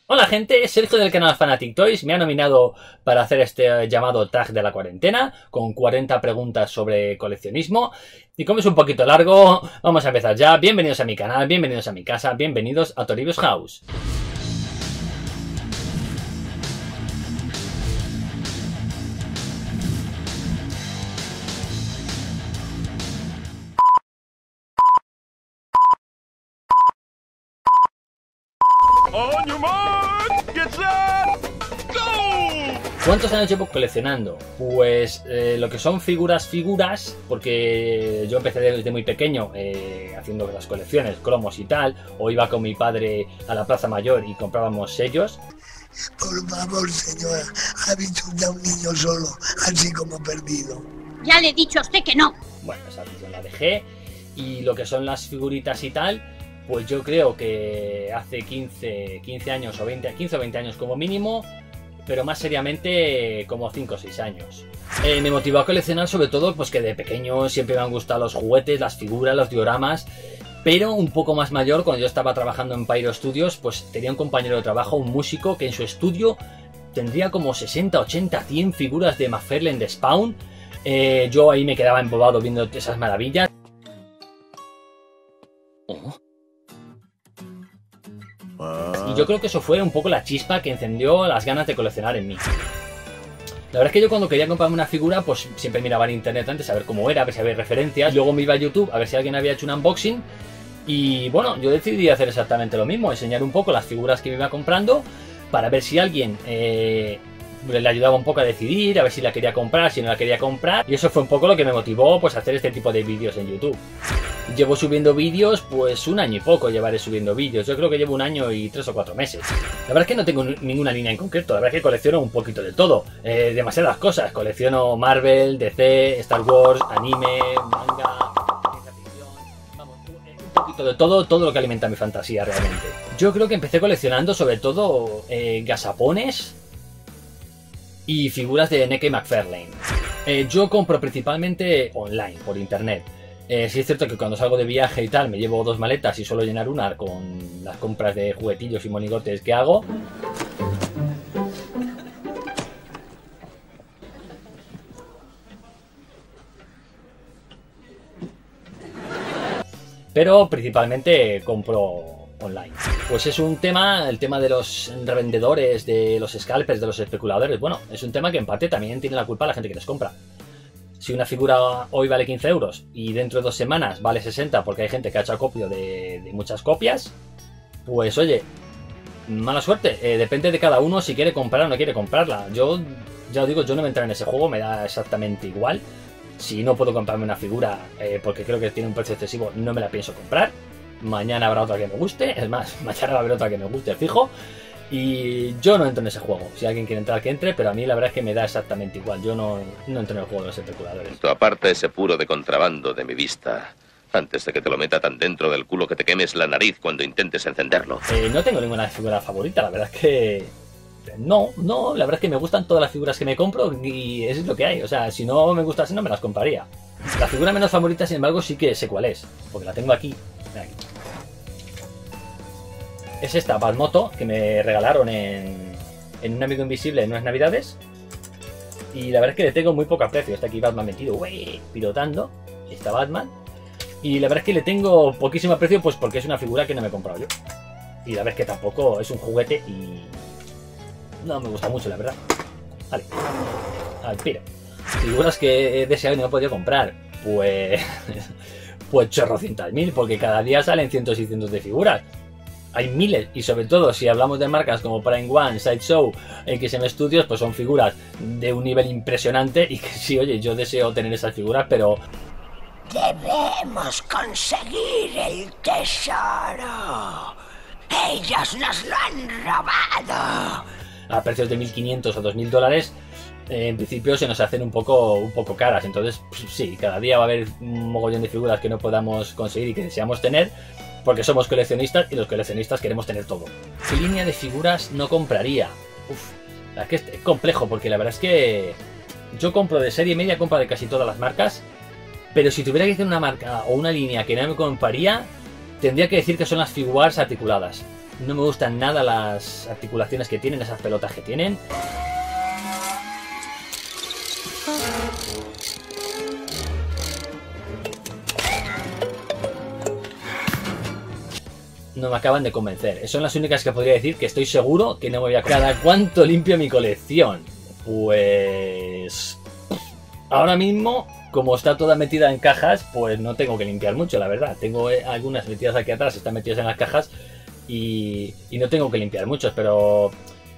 Hola gente, Sergio del canal Fanatic Toys me ha nominado para hacer este llamado tag de la cuarentena con 40 preguntas sobre coleccionismo y como es un poquito largo, vamos a empezar ya. Bienvenidos a mi canal, bienvenidos a mi casa, bienvenidos a Toribus House. On your mark, get set, go! ¿Cuántos años llevo coleccionando? Pues lo que son figuras, porque yo empecé desde muy pequeño haciendo las colecciones, cromos y tal, o iba con mi padre a la Plaza Mayor y comprábamos sellos. Por favor, señora, ha visto ya un niño solo, así como perdido. Ya le he dicho a usted que no. Bueno, esa afición la dejé. Y lo que son las figuritas y tal, pues yo creo que hace 15 años o 15 o 20 años como mínimo, pero más seriamente como 5 o 6 años. Me motivó a coleccionar sobre todo pues que de pequeño siempre me han gustado los juguetes, las figuras, los dioramas, pero un poco más mayor, cuando yo estaba trabajando en Pyro Studios, pues tenía un compañero de trabajo, un músico, que en su estudio tendría como 60, 80, 100 figuras de McFarlane de Spawn. Yo ahí me quedaba embobado viendo esas maravillas. Y yo creo que eso fue un poco la chispa que encendió las ganas de coleccionar en mí. La verdad es que yo cuando quería comprarme una figura, pues siempre miraba en internet antes a ver cómo era, a ver si había referencias. Luego me iba a YouTube a ver si alguien había hecho un unboxing. Y bueno, yo decidí hacer exactamente lo mismo, enseñar un poco las figuras que me iba comprando para ver si alguien le ayudaba un poco a decidir, a ver si la quería comprar, si no la quería comprar. Y eso fue un poco lo que me motivó pues a hacer este tipo de vídeos en YouTube. Llevo subiendo vídeos, pues un año y poco llevaré subiendo vídeos. Yo creo que llevo un año y 3 o 4 meses. La verdad es que no tengo ninguna línea en concreto. La verdad es que colecciono un poquito de todo. Demasiadas cosas. Colecciono Marvel, DC, Star Wars, anime, manga, ciencia ficción. Vamos, un poquito de todo lo que alimenta mi fantasía realmente. Yo creo que empecé coleccionando sobre todo gasapones y figuras de NK McFarlane. Yo compro principalmente online, por internet. Sí es cierto que cuando salgo de viaje y tal me llevo 2 maletas y suelo llenar una con las compras de juguetillos y monigotes que hago. Pero principalmente compro online. Pues es un tema, el tema de los revendedores, de los scalpers, de los especuladores. Bueno, es un tema que en parte también tiene la culpa la gente que les compra. Si una figura hoy vale 15 euros y dentro de 2 semanas vale 60 porque hay gente que ha hecho acopio de muchas copias, pues oye, mala suerte. Depende de cada uno si quiere comprar o no quiere comprarla. Yo ya os digo, yo no me entro en ese juego, me da exactamente igual. Si no puedo comprarme una figura porque creo que tiene un precio excesivo, no me la pienso comprar. Mañana habrá otra que me guste, es más, mañana va a haber otra que me guste, fijo. Y yo no entro en ese juego. Si alguien quiere entrar, que entre, pero a mí la verdad es que me da exactamente igual. Yo no entro en el juego de los especuladores. Aparta ese puro de contrabando de mi vista, antes de que te lo meta tan dentro del culo que te quemes la nariz cuando intentes encenderlo. No tengo ninguna figura favorita, la verdad es que... No, la verdad es que me gustan todas las figuras que me compro y eso es lo que hay. O sea, si no me gustase no me las compraría. La figura menos favorita, sin embargo, sí que sé cuál es, porque la tengo aquí. Aquí. Es esta Batmoto que me regalaron en un amigo invisible en unas navidades. Y la verdad es que le tengo muy poco aprecio. Está aquí Batman metido, wey, pilotando. Está Batman. Y la verdad es que le tengo poquísimo aprecio pues porque es una figura que no me he comprado yo. Y la verdad es que tampoco es un juguete y... no me gusta mucho, la verdad. Vale. Al piro. Figuras que he deseado y no he podido comprar. Pues... pues chorrocientas mil, porque cada día salen cientos y cientos de figuras. Hay miles, y sobre todo si hablamos de marcas como Prime One, Sideshow, XM Studios, pues son figuras de un nivel impresionante y que sí, oye, yo deseo tener esas figuras, pero... Debemos conseguir el tesoro. Ellos nos lo han robado. A precios de 1.500 o 2.000 dólares, en principio se nos hacen un poco caras. Entonces, pues, sí, cada día va a haber un mogollón de figuras que no podamos conseguir y que deseamos tener, porque somos coleccionistas y los coleccionistas queremos tener todo. ¿Qué línea de figuras no compraría? Uf, la que es complejo, porque la verdad es que yo compro de serie media, compro de casi todas las marcas, pero si tuviera que decir una marca o una línea que no me compraría, tendría que decir que son las figuras articuladas. No me gustan nada las articulaciones que tienen, esas pelotas que tienen. No me acaban de convencer. Son las únicas que podría decir que estoy seguro que no me voy a... ¿Cada cuánto limpio mi colección? Pues... ahora mismo, como está toda metida en cajas, pues no tengo que limpiar mucho, la verdad. Tengo algunas metidas aquí atrás, están metidas en las cajas y no tengo que limpiar muchos, pero...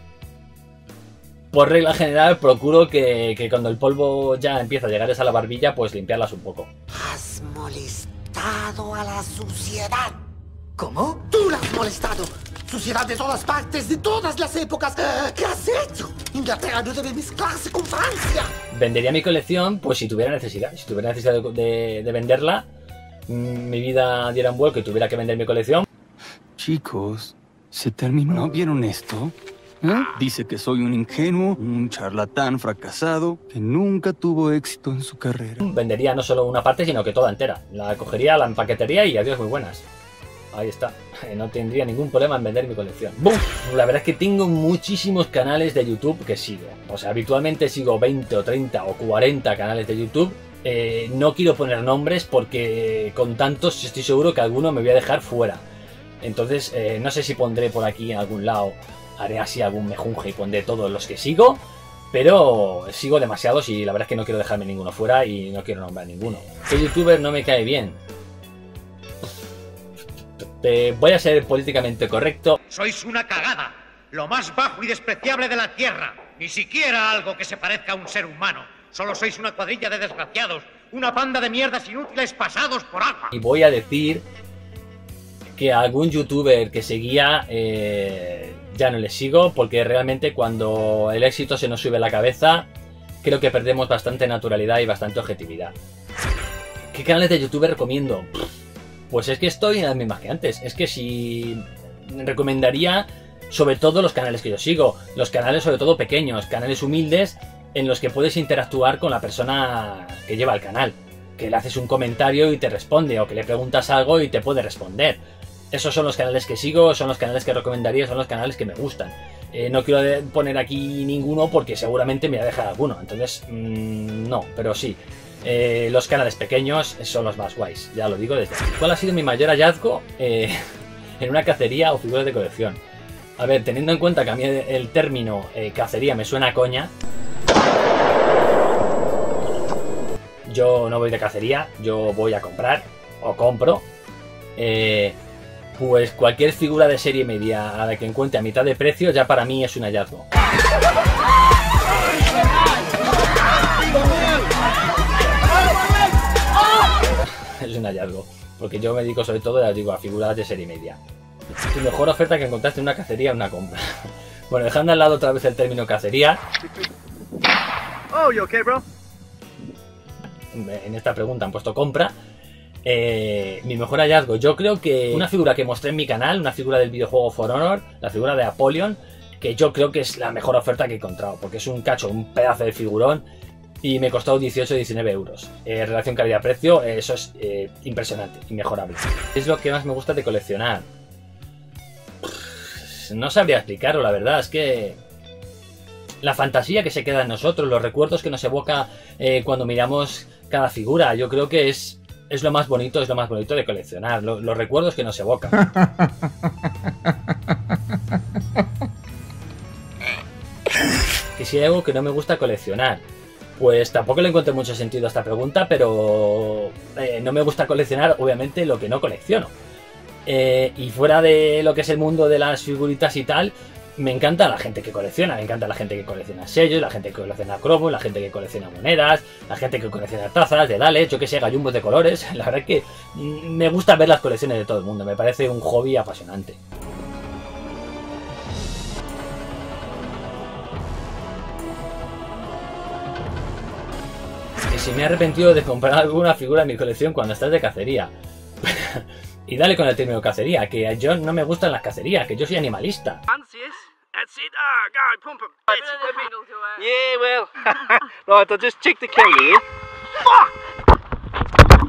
por regla general procuro que cuando el polvo ya empieza a llegar a la barbilla, pues limpiarlas un poco. Has molestado a la suciedad. ¿Cómo? Tú la has molestado. Suciedad de todas partes, de todas las épocas. ¿Qué has hecho? Inglaterra no debe mezclarse con Francia. Vendería mi colección, pues si tuviera necesidad. Si tuviera necesidad de venderla, mi vida diera un vuelco y tuviera que vender mi colección. Chicos, ¿se terminó? ¿Vieron esto? ¿Eh? Dice que soy un ingenuo, un charlatán fracasado, que nunca tuvo éxito en su carrera. Vendería no solo una parte, sino que toda entera. La cogería, la empaquetaría y adiós, muy buenas. Ahí está, no tendría ningún problema en vender mi colección. ¡Bum! La verdad es que tengo muchísimos canales de YouTube que sigo. O sea, habitualmente sigo 20 o 30 o 40 canales de YouTube. No quiero poner nombres porque con tantos estoy seguro que alguno me voy a dejar fuera. Entonces, no sé si pondré por aquí en algún lado, haré así algún mejunje y pondré todos los que sigo. Pero sigo demasiados y la verdad es que no quiero dejarme ninguno fuera y no quiero nombrar ninguno. ¿Qué youtuber no me cae bien? Voy a ser políticamente correcto. Sois una cagada, lo más bajo y despreciable de la tierra. Ni siquiera algo que se parezca a un ser humano. Solo sois una cuadrilla de desgraciados, una banda de mierdas inútiles pasados por agua. Y voy a decir que a algún youtuber que seguía ya no le sigo, porque realmente cuando el éxito se nos sube a la cabeza, creo que perdemos bastante naturalidad y bastante objetividad. ¿Qué canales de youtuber recomiendo? Pues es que estoy en las mismas que antes. Es que si recomendaría sobre todo los canales que yo sigo. Los canales sobre todo pequeños, canales humildes en los que puedes interactuar con la persona que lleva el canal. Que le haces un comentario y te responde, o que le preguntas algo y te puede responder. Esos son los canales que sigo, son los canales que recomendaría, son los canales que me gustan. No quiero poner aquí ninguno porque seguramente me voy a dejar alguno. Entonces, no, pero sí. Los canales pequeños son los más guays, ya lo digo desde aquí. ¿Cuál ha sido mi mayor hallazgo en una cacería o figuras de colección? A ver, teniendo en cuenta que a mí el término cacería me suena a coña, yo no voy de cacería, yo voy a comprar o compro. Pues cualquier figura de serie media a la que encuentre a mitad de precio ya para mí es un hallazgo. Es un hallazgo, porque yo me dedico sobre todo, ya digo, a figuras de serie media. Tu mejor oferta que encontraste en una cacería o una compra. Bueno, dejando al lado otra vez el término cacería. Oh, you okay, bro? En esta pregunta han puesto compra. Mi mejor hallazgo, yo creo que una figura que mostré en mi canal, una figura del videojuego For Honor, la figura de Apollyon, que yo creo que es la mejor oferta que he encontrado, porque es un cacho, un pedazo de figurón. Y me costó 18 o 19 euros. Relación calidad-precio, eso es impresionante, inmejorable. Es lo que más me gusta de coleccionar. No sabría explicarlo, la verdad. Es que la fantasía que se queda en nosotros, los recuerdos que nos evoca cuando miramos cada figura, yo creo que es lo más bonito, de coleccionar. Los recuerdos que nos evocan. Que si hay algo que no me gusta coleccionar, pues tampoco le encuentro mucho sentido a esta pregunta, pero no me gusta coleccionar, obviamente, lo que no colecciono. Y fuera de lo que es el mundo de las figuritas y tal, me encanta la gente que colecciona. Me encanta la gente que colecciona sellos, la gente que colecciona cromos, la gente que colecciona monedas, la gente que colecciona tazas, dedales, yo que sé, gallumbos de colores. La verdad es que me gusta ver las colecciones de todo el mundo, me parece un hobby apasionante. Si me he arrepentido de comprar alguna figura en mi colección cuando estás de cacería. Y dale con el término cacería, que yo no me gustan las cacerías, que yo soy animalista.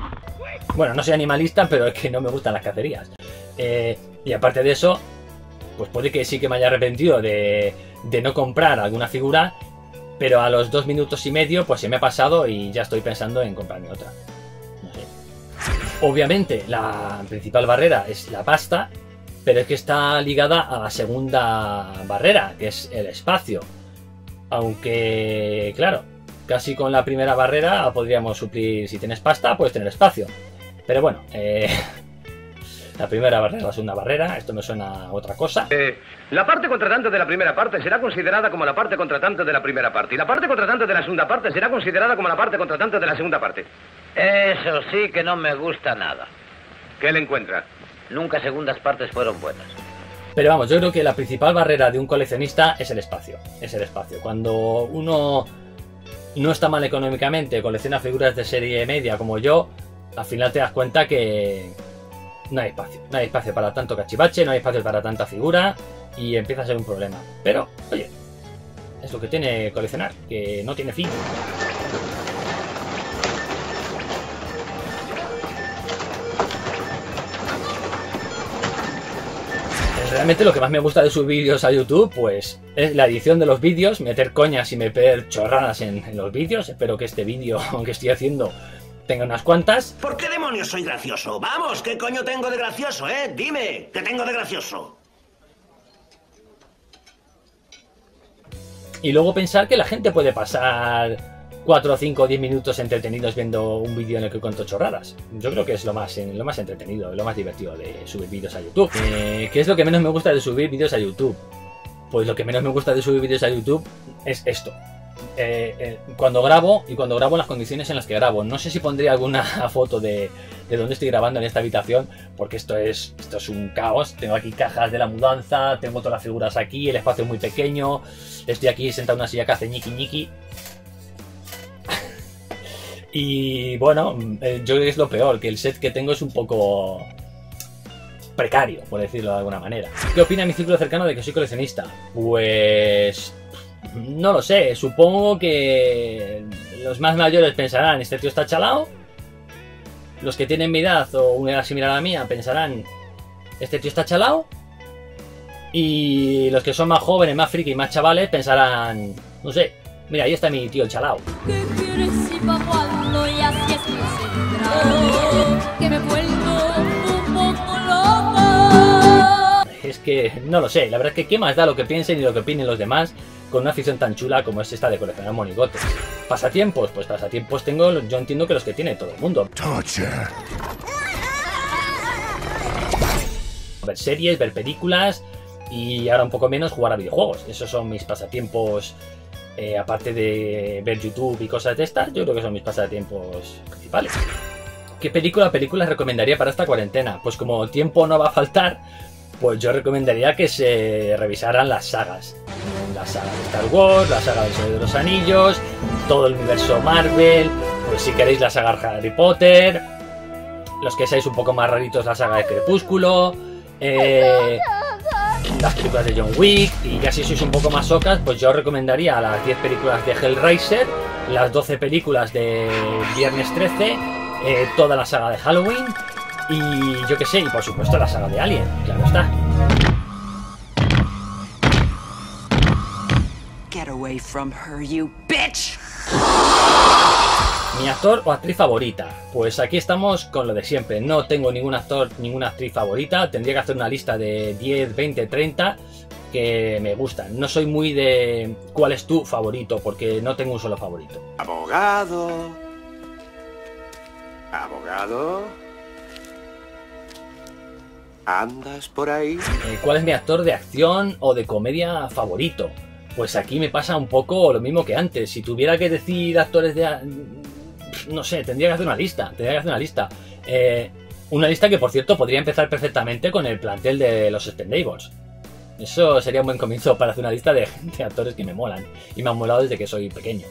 Bueno, no soy animalista, pero es que no me gustan las cacerías. Y aparte de eso, pues puede que sí que me haya arrepentido de no comprar alguna figura, pero a los 2 minutos y medio pues se me ha pasado y ya estoy pensando en comprarme otra. No sé. Obviamente la principal barrera es la pasta, pero es que está ligada a la segunda barrera, que es el espacio. Aunque, claro, casi con la primera barrera podríamos suplir, si tienes pasta, puedes tener espacio. Pero bueno, la primera barrera, la segunda barrera, esto me suena a otra cosa. La parte contratante de la primera parte será considerada como la parte contratante de la primera parte. Y la parte contratante de la segunda parte será considerada como la parte contratante de la segunda parte. Eso sí que no me gusta nada. ¿Qué le encuentra? Nunca segundas partes fueron buenas. Pero vamos, yo creo que la principal barrera de un coleccionista es el espacio. Es el espacio. Cuando uno no está mal económicamente, colecciona figuras de serie media como yo, al final te das cuenta que no hay espacio. No hay espacio para tanto cachivache, no hay espacio para tanta figura y empieza a ser un problema. Pero, oye, es lo que tiene coleccionar, que no tiene fin. Realmente lo que más me gusta de subir vídeos a YouTube, pues, es la edición de los vídeos, meter coñas y meter chorradas en los vídeos. Espero que este vídeo que estoy haciendo tenga unas cuantas. ¿Por qué demonios soy gracioso? Vamos, ¿qué coño tengo de gracioso, Dime, ¿qué tengo de gracioso? Y luego pensar que la gente puede pasar 4, 5, 10 minutos entretenidos viendo un vídeo en el que cuento chorradas. Yo creo que es lo más entretenido, lo más divertido de subir vídeos a YouTube. ¿Qué es lo que menos me gusta de subir vídeos a YouTube? Pues lo que menos me gusta de subir vídeos a YouTube es esto. Cuando grabo en las condiciones en las que grabo. No sé si pondré alguna foto de dónde estoy grabando en esta habitación, porque esto es un caos. Tengo aquí cajas de la mudanza, tengo todas las figuras aquí, el espacio es muy pequeño, estoy aquí sentado en una silla que hace ñiqui ñiqui. Y bueno, yo creo que es lo peor, que el set que tengo es un poco precario, por decirlo de alguna manera. ¿Qué opina mi círculo cercano de que soy coleccionista? Pues no lo sé, supongo que los más mayores pensarán, este tío está chalao. Los que tienen mi edad o una edad similar a la mía pensarán, este tío está chalao. Y los que son más jóvenes, más friki, más chavales pensarán, no sé, mira, ahí está mi tío el chalao. ¿Qué quieres si pa' cuando ya si estoy centrado? Que me vuelvo un poco loco. Es que no lo sé, la verdad es que qué más da lo que piensen y lo que opinen los demás con una afición tan chula como es esta de coleccionar monigotes. ¿Pasatiempos? Pues pasatiempos tengo, yo entiendo que los que tiene todo el mundo. Ver series, ver películas y ahora un poco menos jugar a videojuegos. Esos son mis pasatiempos. Aparte de ver YouTube y cosas de estas, yo creo que son mis pasatiempos principales. ¿Qué películas recomendaría para esta cuarentena? Pues como tiempo no va a faltar, pues yo recomendaría que se revisaran las sagas. La saga de Star Wars, la saga del Señor de los Anillos, todo el universo Marvel, pues si queréis la saga Harry Potter, los que seáis un poco más raritos la saga de Crepúsculo, las películas de John Wick, y ya si sois un poco más socas, pues yo os recomendaría las 10 películas de Hellraiser, las 12 películas de Viernes 13, toda la saga de Halloween y yo que sé, y por supuesto la saga de Alien, claro está. Get away from her, you bitch. Mi actor o actriz favorita, pues aquí estamos con lo de siempre. No tengo ningún actor, ninguna actriz favorita. Tendría que hacer una lista de 10, 20, 30 que me gustan. No soy muy de cuál es tu favorito, porque no tengo un solo favorito. Abogado. ¿Andas por ahí? ¿Cuál es mi actor de acción o de comedia favorito? Pues aquí me pasa un poco lo mismo que antes. Si tuviera que decir actores de... no sé, tendría que hacer una lista. Una lista que, por cierto, podría empezar perfectamente con el plantel de los Expendables. Eso sería un buen comienzo para hacer una lista de actores que me molan. Y me han molado desde que soy pequeño.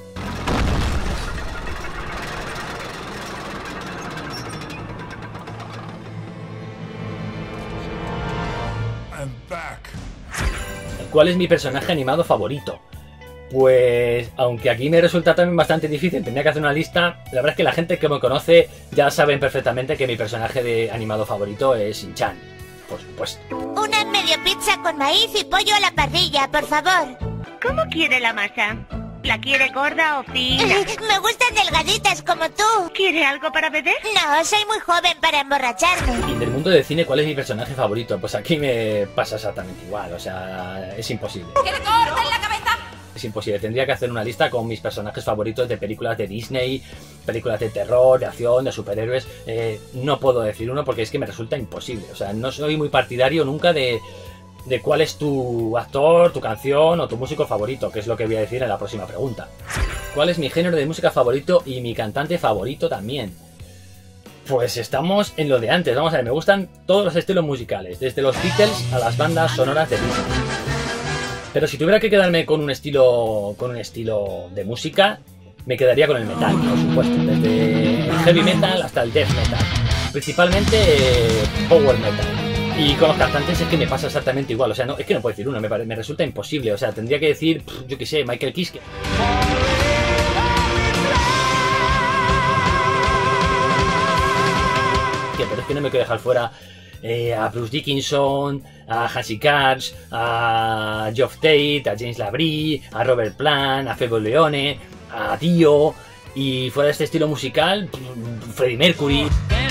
¿Cuál es mi personaje animado favorito? Pues, aunque aquí me resulta también bastante difícil, tendría que hacer una lista. La verdad es que la gente que me conoce ya saben perfectamente que mi personaje de animado favorito es Shin-Chan. por supuesto. Una medio pizza con maíz y pollo a la parrilla, por favor. ¿Cómo quiere la masa? ¿La quiere gorda o fina? Me gustan delgaditas como tú. ¿Quiere algo para beber? No, soy muy joven para emborracharme. Y del mundo del cine, ¿cuál es mi personaje favorito? Pues aquí me pasa exactamente igual, o sea, es imposible. ¡Que le corten la cabeza! Es imposible, tendría que hacer una lista con mis personajes favoritos de películas de Disney, películas de terror, de acción, de superhéroes. No puedo decir uno porque es que me resulta imposible. O sea, no soy muy partidario nunca de cuál es tu actor, tu canción o tu músico favorito, que es lo que voy a decir en la próxima pregunta. ¿Cuál es mi género de música favorito y mi cantante favorito también? Pues estamos en lo de antes. Vamos a ver, me gustan todos los estilos musicales, desde los Beatles a las bandas sonoras de Disney. Pero si tuviera que quedarme con un estilo de música, me quedaría con el metal, por supuesto, desde el heavy metal hasta el death metal, principalmente power metal. Y con los cantantes es que me pasa exactamente igual, o sea, no, es que no puedo decir uno, me resulta imposible, o sea, tendría que decir, yo qué sé, Michael Kiske. Pero es que no me quiero dejar fuera a Bruce Dickinson, a Hansi Katz, a Geoff Tate, a James Labrie, a Robert Plant, a Febo Leone, a Dio, y fuera de este estilo musical, Freddie Mercury.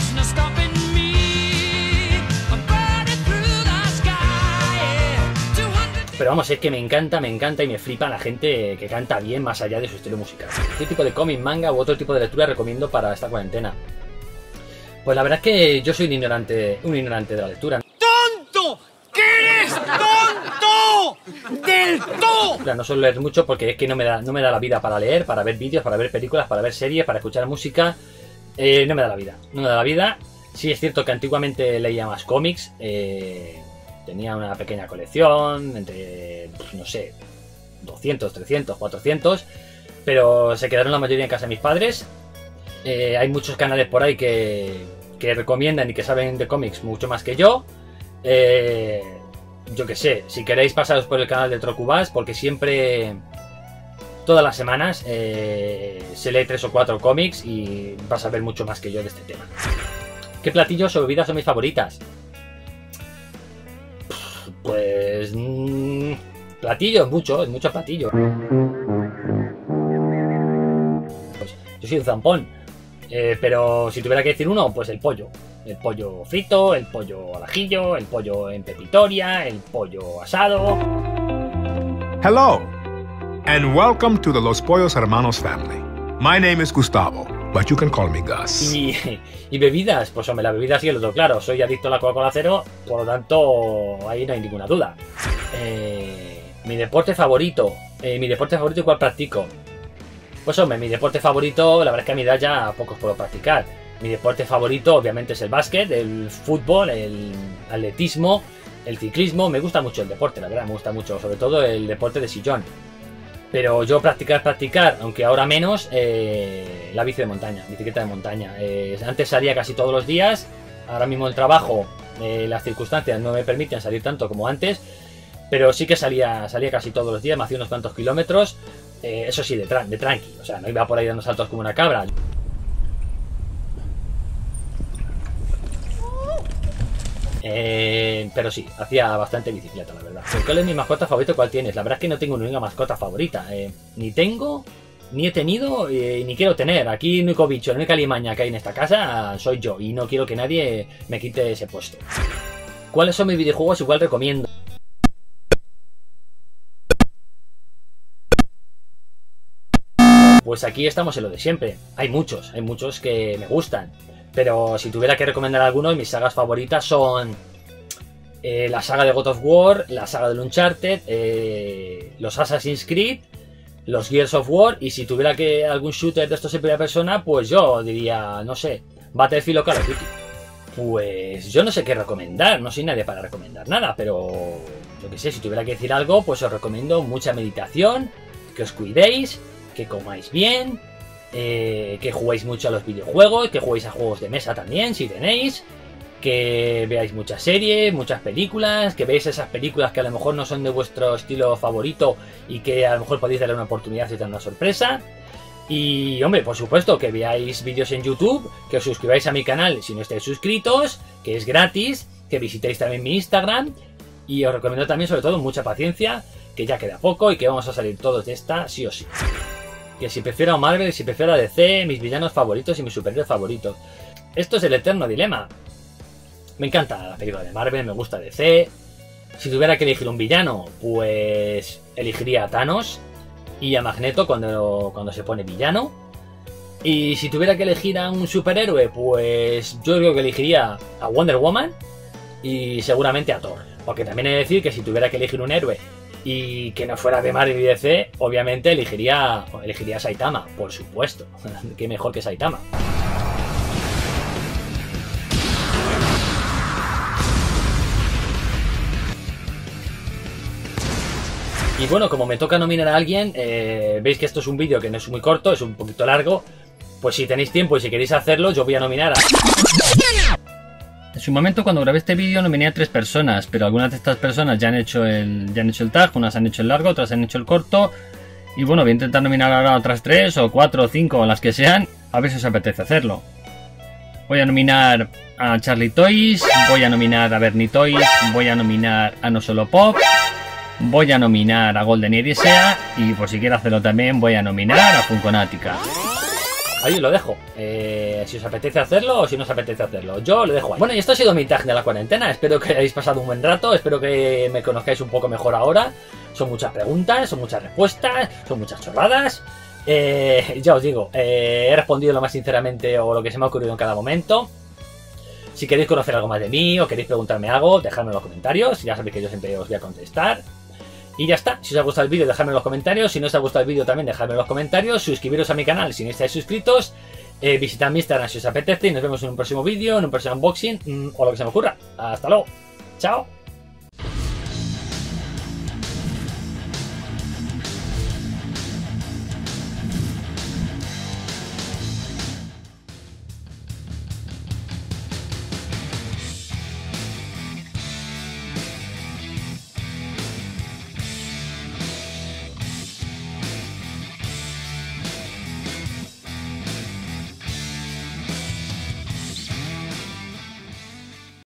Pero vamos, es que me encanta y me flipa la gente que canta bien más allá de su estilo musical. ¿Qué tipo de cómic, manga u otro tipo de lectura recomiendo para esta cuarentena? Pues la verdad es que yo soy un ignorante de la lectura. ¡Tonto! ¡Que eres tonto! ¡Del todo! No suelo leer mucho porque es que no me da la vida para leer, para ver vídeos, para ver películas, para ver series, para escuchar música. No me da la vida. No me da la vida. Sí es cierto que antiguamente leía más cómics. Tenía una pequeña colección, entre, no sé, 200, 300, 400. Pero se quedaron la mayoría en casa de mis padres. Hay muchos canales por ahí que recomiendan y que saben de cómics mucho más que yo. Yo que sé, si queréis pasaros por el canal de Trocubas, porque siempre, todas las semanas, se lee 3 o 4 cómics y vas a ver mucho más que yo de este tema. ¿Qué platillos o bebidas son mis favoritas? Pues... platillos, muchos platillos. Pues yo soy un zampón. Pero si tuviera que decir uno, pues el pollo. El pollo frito, el pollo al ajillo, el pollo en pepitoria, el pollo asado. Hello, and welcome to the Los Pollos Hermanos family. My name is Gustavo, but you can call me Gus. Y bebidas, pues hombre, la bebida sí lo tengo claro. Soy adicto a la Coca-Cola cero, por lo tanto, ahí no hay ninguna duda. Mi deporte favorito. ¿Cuál practico? Pues hombre, mi deporte favorito, la verdad es que a mi edad ya pocos puedo practicar. Mi deporte favorito obviamente es el básquet, el fútbol, el atletismo, el ciclismo. Me gusta mucho el deporte, la verdad, me gusta mucho, sobre todo el deporte de sillón. Pero yo practicar, aunque ahora menos, la bici de montaña, bicicleta de montaña. Antes salía casi todos los días, ahora mismo el trabajo, las circunstancias no me permiten salir tanto como antes, pero sí que salía casi todos los días, me hacía unos cuantos kilómetros. Eso sí, de tranqui, o sea, no iba por ahí dando saltos como una cabra. Pero sí, hacía bastante bicicleta, la verdad. ¿Cuál es mi mascota favorita? ¿Cuál tienes? La verdad es que no tengo ninguna mascota favorita. Ni tengo, ni he tenido, ni quiero tener. Aquí el único bicho, la única limaña que hay en esta casa soy yo. Y no quiero que nadie me quite ese puesto. ¿Cuáles son mis videojuegos? Igual recomiendo. Pues aquí estamos en lo de siempre. Hay muchos que me gustan. Pero si tuviera que recomendar algunos, mis sagas favoritas son la saga de God of War, la saga del Uncharted, los Assassin's Creed, los Gears of War, y si tuviera que algún shooter de estos en primera persona, pues yo diría, no sé, Battlefield o Call of Duty. Pues yo no sé qué recomendar, no soy nadie para recomendar nada, pero yo que sé, si tuviera que decir algo, pues os recomiendo mucha meditación, que os cuidéis, que comáis bien, que juguéis mucho a los videojuegos, que juguéis a juegos de mesa también, si tenéis, que veáis muchas series, muchas películas, que veáis esas películas que a lo mejor no son de vuestro estilo favorito y que a lo mejor podéis darle una oportunidad y dar una sorpresa. Y hombre, por supuesto, que veáis vídeos en YouTube, que os suscribáis a mi canal si no estáis suscritos, que es gratis, que visitéis también mi Instagram. Y os recomiendo también, sobre todo, mucha paciencia, que ya queda poco y que vamos a salir todos de esta sí o sí. Que si prefiero a Marvel, si prefiero a DC, mis villanos favoritos y mis superhéroes favoritos. Esto es el eterno dilema. Me encanta la película de Marvel, me gusta DC. Si tuviera que elegir un villano, pues elegiría a Thanos y a Magneto cuando se pone villano. Y si tuviera que elegir a un superhéroe, pues yo creo que elegiría a Wonder Woman y seguramente a Thor. Porque también he de decir que si tuviera que elegir un héroe y que no fuera de Marvel y DC, obviamente elegiría a Saitama, por supuesto. Qué mejor que Saitama. Y bueno, como me toca nominar a alguien, veis que esto es un vídeo que no es muy corto, es un poquito largo. Pues si tenéis tiempo y si queréis hacerlo, yo voy a nominar a... En su momento, cuando grabé este vídeo, nominé a 3 personas, pero algunas de estas personas ya han hecho el tag, unas han hecho el largo, otras han hecho el corto. Y bueno, voy a intentar nominar ahora a otras 3 o 4 o 5 o las que sean, a ver si os apetece hacerlo. Voy a nominar a Charlie Toys, voy a nominar a Bernie Toys, voy a nominar a No Solo Pop, voy a nominar a Golden Irisea y por si quiero hacerlo también voy a nominar a Funkonática. Ahí os lo dejo, si os apetece hacerlo o si no os apetece hacerlo, yo lo dejo ahí. Bueno, y esto ha sido mi tag de la cuarentena, espero que hayáis pasado un buen rato, espero que me conozcáis un poco mejor ahora. Son muchas preguntas, son muchas respuestas, son muchas chorradas. Ya os digo, he respondido lo más sinceramente o lo que se me ha ocurrido en cada momento. Si queréis conocer algo más de mí o queréis preguntarme algo, dejadme en los comentarios, ya sabéis que yo siempre os voy a contestar. Y ya está, si os ha gustado el vídeo dejadme en los comentarios, si no os ha gustado el vídeo también dejadme en los comentarios, suscribiros a mi canal si no estáis suscritos, visitad mi Instagram si os apetece y nos vemos en un próximo vídeo, en un próximo unboxing o lo que se me ocurra. Hasta luego, chao.